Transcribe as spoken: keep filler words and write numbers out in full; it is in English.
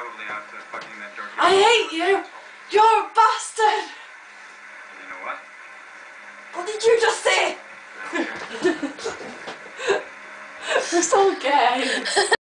probably after fucking that jerky. I hate you! You're a bastard! You know what? What did you just say? We're so gay.